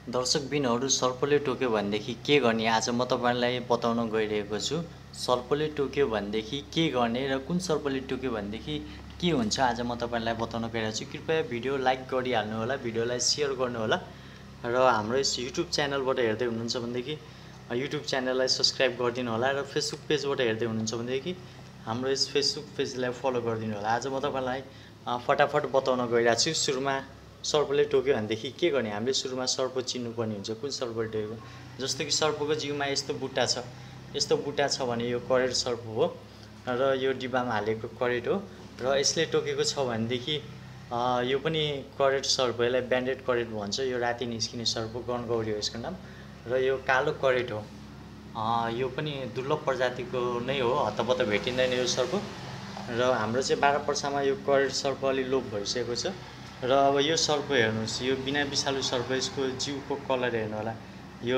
दर्शकबिनहरू सर्पले टोक्यो भनेदेखि के गर्ने आज म तपाईलाई बताउन गइरहेको छु। सर्पले टोक्यो भनेदेखि के गर्ने र कुन सर्पले टोक्यो भनेदेखि के हुन्छ आज म तपाईलाई बताउन गइरहेको छु। कृपया भिडियो लाइक गरिहाल्नु होला, भिडियोलाई सेयर गर्नु होला र हाम्रो यस युट्युब च्यानलबाट हेर्दै हुनुहुन्छ भनेदेखि युट्युब च्यानललाई सब्स्क्राइब गरिदिनु होला र फेसबुक पेजबाट हेर्दै हुनुहुन्छ भनेदेखि हाम्रो यस फेसबुक पेजलाई फलो गरिदिनु होला। आज म तपाईलाई फटाफट बताउन गइरहेको छु। सुरुमा सर्पले टोक्यो भनेदेखि के गर्ने? हामीले सुरुमा सर्प चिन्नुपर्ने हुन्छ, कुन सर्पले टोक्यो। जस्तो कि सर्पको जिउमा यस्तो बुट्टा छ, यस्तो बुट्टा छ भने यो करेड सर्प हो र यो डिब्बामा हालेको करेड हो र यसले टोकेको छ भनेदेखि यो पनि करेड सर्प हो। यसलाई ब्यान्डेड करेड भन्छ। यो राति निस्किने सर्प, गनगौरी हो यसको नाम र यो कालो करेड हो। यो पनि दुर्लभ प्रजातिको नै हो, हतपत भेटिँदैन यो सर्प र हाम्रो चाहिँ 12 वर्षमा यो करेड सर्प अलि लोप भइसकेको छ। र अब यो सर्प हेर्नुहोस्, यो बिना विषालु सर्प, यसको जिउको कलर हेर्नु होला। यो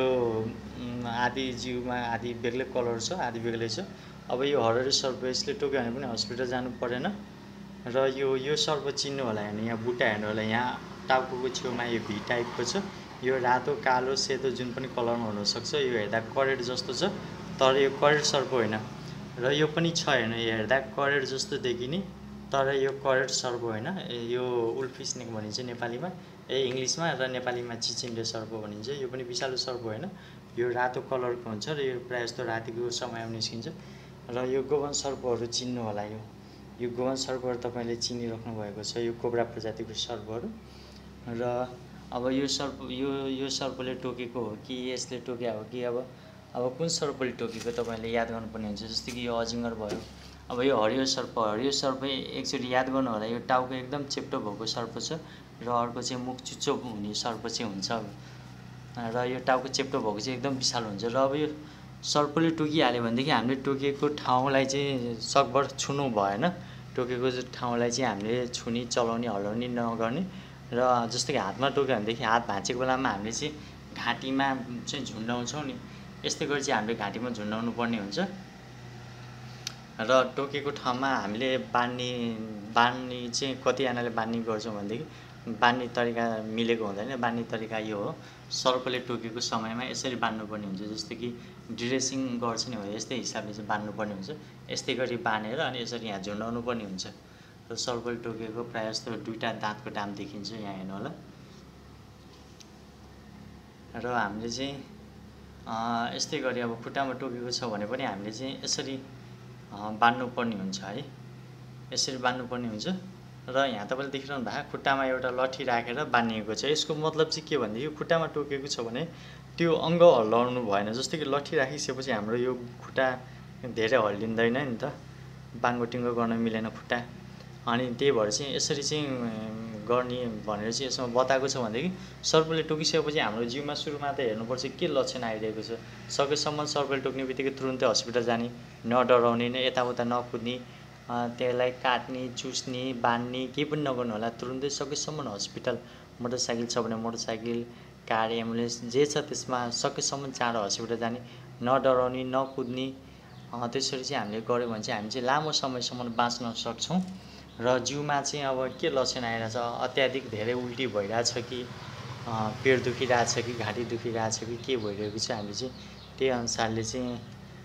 आधी जिउमा आधी बेग्लै कलर छ, आधी बेग्लै छ। अब यो हरहरे सर्प, यसले टोक्यो भने पनि हस्पिटल जानु परेन र यो सर्प चिन्नु होला। हेर्नु, यहाँ बुट्टा हेर्नु होला, यहाँ टाउकोको छेउमा यो भी टाइपको छ। यो रातो, कालो, सेतो जुन पनि कलरमा हुनसक्छ। यो हेर्दा करेड जस्तो छ तर यो करेड सर्प होइन र यो पनि छ। हेर्नु, यो हेर्दा करेड जस्तो देखिने तर यो करेड सर्प होइन। यो उल्फ स्नेक भनिन्छ नेपालीमा, इङ्ग्लिसमा, र नेपालीमा चिचिन्डे सर्प भनिन्छ। यो पनि विषालु सर्प होइन। यो रातो कलरको हुन्छ र यो प्रायः जस्तो रातिको समयमा निस्किन्छ र यो गोवन सर्पहरू चिन्नु होला। यो गोवन सर्पहरू तपाईँले चिनिराख्नु भएको छ, यो कोब्रा प्रजातिको सर्पहरू। र अब यो सर्पले टोकेको हो कि यसले टोक्या हो कि अब कुन सर्पले टोकेको तपाईँले याद गर्नुपर्ने हुन्छ। जस्तो कि यो अजिङ्गर भयो। अब यो हरियो सर्प एकचोटि याद गर्नु होला। यो टाउको एकदम चेप्टो भएको सर्प छ र अर्को चाहिँ मुख चुच्चो हुने सर्प चाहिँ हुन्छ र यो टाउको चेप्टो भएको चाहिँ एकदम विषालु हुन्छ। र अब यो सर्पले टोकिहाल्यो भनेदेखि हामीले टोकेको ठाउँलाई चाहिँ सकभर छुनु भएन। टोकेको ठाउँलाई चाहिँ हामीले छुनी, चलाउने, हल्लाउने नगर्ने। र जस्तो कि हातमा टोक्यो भनेदेखि हात भाँचेको बेलामा हामीले चाहिँ घाँटीमा चाहिँ झुन्डाउँछौँ नि, यस्तै गरी चाहिँ हामीले घाँटीमा झुन्डाउनु पर्ने हुन्छ। र टोकेको ठाउँमा हामीले बान्ने चाहिँ कतिजनाले बान्ने गर्छौँ भनेदेखि बान्ने तरिका मिलेको हुँदैन। बान्ने तरिका यो हो, सर्पले टोकेको समयमा यसरी बान्नुपर्ने हुन्छ। जस्तो कि ड्रेसिङ गर्छ नि हो, यस्तै हिसाबले चाहिँ बान्नुपर्ने हुन्छ। यस्तै गरी बानेर अनि यसरी यहाँ झुन्डाउनु पर्ने हुन्छ। र सर्पले टोकेको प्रायः जस्तो दुईवटा दाँतको डाम देखिन्छ, यहाँ हेर्नु होला। र हामीले चाहिँ यस्तै गरी अब खुट्टामा टोकेको छ भने पनि हामीले चाहिँ यसरी बान्नुपर्ने हुन्छ है, यसरी बान्नुपर्ने हुन्छ। र यहाँ तपाईँले देखिरहनु भएको खुट्टामा एउटा लठी राखेर बानिएको छ। यसको मतलब चाहिँ के भनेदेखि खुट्टामा टोकेको छ भने त्यो अङ्ग हल्लाउनु भएन। जस्तो कि लठी राखिसकेपछि हाम्रो यो खुट्टा धेरै हल्लिँदैन नि त, बाङ्गोटिङ्गो गर्न मिलेन खुट्टा। अनि त्यही भएर चाहिँ यसरी चाहिँ गर्ने भनेर चाहिँ यसमा बताएको छ भनेदेखि सर्पले टोकिसकेपछि हाम्रो जिउमा सुरुमा त हेर्नुपर्छ के लक्षण आइरहेको छ। सकेसम्म सर्पले टोक्ने बित्तिकै तुरुन्तै हस्पिटल जाने, नडराउने, यताउता नकुद्ने, त्यसलाई काट्ने, चुस्ने, बान्ने केही पनि नगर्नु होला। तुरुन्तै सकेसम्म हस्पिटल, मोटरसाइकल छ भने मोटरसाइकल, कार, एम्बुलेन्स जे छ त्यसमा सकेसम्म चाँडो हस्पिटल जाने, नडराउने, नकुद्ने। त्यसरी चाहिँ हामीले गऱ्यो भने चाहिँ हामी चाहिँ लामो समयसम्म बाँच्न सक्छौँ। र जिउमा चाहिँ अब के लक्षण आइरहेछ, अत्याधिक धेरै उल्टी भइरहेछ कि पेट दुखिरहेछ कि घाँटी दुखिरहेछ कि के भइरहेको छ, हामीले चाहिँ त्यही अनुसारले चाहिँ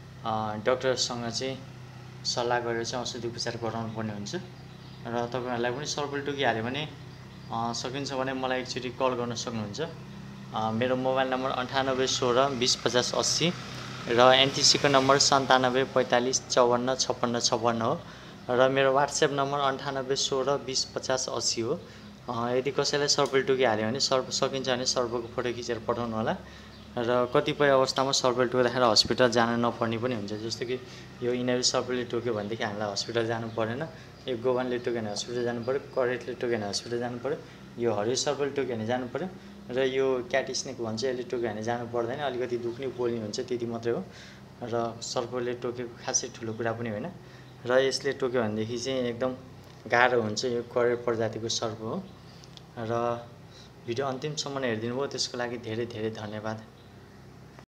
डक्टरसँग चाहिँ सल्लाह गरेर चाहिँ औषधि उपचार गराउनु पर्ने हुन्छ। र तपाईँहरूलाई पनि सर्पले टोकिहाल्यो भने सकिन्छ भने मलाई एकचोटि कल गर्न सक्नुहुन्छ। मेरो मोबाइल नम्बर 98 16 20 50 80 र एनटिसीको नम्बर 97 45 54 56 56 हो र मेरो वाट्सएप नम्बर 98 16 20 50 80 हो। यदि कसैलाई सर्पले टोकिहाल्यो भने सकिन्छ भने सर्पको फोटो खिचेर पठाउनु होला। र कतिपय अवस्थामा सर्पले टोक्दाखेरि हस्पिटल जान नपर्ने पनि हुन्छ। जस्तो कि यो इनरी सर्पले टोक्यो भनेदेखि हामीलाई हस्पिटल जानु परेन। यो गोवनले टोक्यो भने हस्पिटल जानु पऱ्यो, करेडले टोक्यो भने हस्पिटल जानु पऱ्यो, यो हरियो सर्पले टोक्यो भने जानु पऱ्यो र यो क्याट स्नेक भन्छ यसले टोक्यो भने जानु पर्दैन। अलिकति दुख्ने पोल्ने हुन्छ, त्यति मात्रै हो। र सर्पले टोकेको खासै ठुलो कुरा पनि होइन र यसले टोक्यो भनेदेखि चाहिँ एकदम गाह्रो हुन्छ। यो करेड प्रजातिको सर्प हो। र भिडियो अन्तिमसम्म हेरिदिनु भयो त्यसको लागि धेरै धेरै धन्यवाद।